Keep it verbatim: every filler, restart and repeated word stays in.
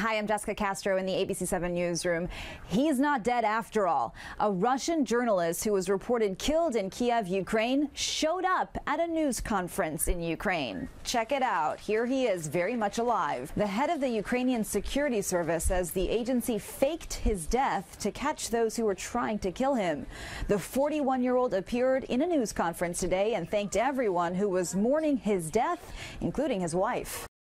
Hi, I'm Jessica Castro in the A B C seven newsroom. He's not dead after all. A Russian journalist who was reported killed in Kiev, Ukraine, showed up at a news conference in Ukraine. Check it out. Here he is, very much alive. The head of the Ukrainian Security Service says the agency faked his death to catch those who were trying to kill him. The forty-one-year-old appeared in a news conference today and thanked everyone who was mourning his death, including his wife.